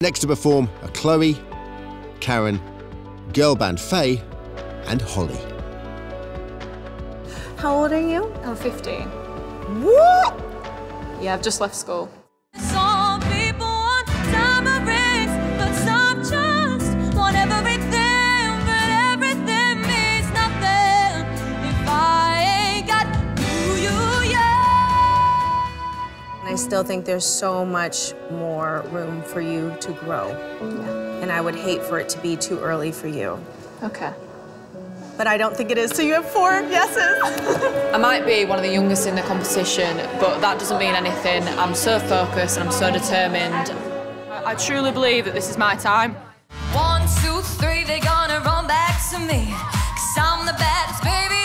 Next to perform are Chloe, Karen, girl band Faye, and Holly. How old are you? I'm 15. What? Yeah, I've just left school. Some people want diamond rings, but some just want everything, but everything means nothing if I ain't got you, yeah. I still think there's so much more room for you to grow. Yeah. And I would hate for it to be too early for you. Okay. But I don't think it is, so you have 4 yeses. I might be one of the youngest in the competition, but that doesn't mean anything. I'm so focused and I'm so determined. I truly believe that this is my time. 1, 2, 3, they're gonna run back to me, 'cause I'm the baddest baby